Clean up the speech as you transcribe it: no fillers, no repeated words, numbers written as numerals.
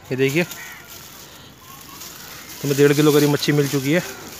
ये देखिए, हमें 1.5 किलो करीब मच्छी मिल चुकी है।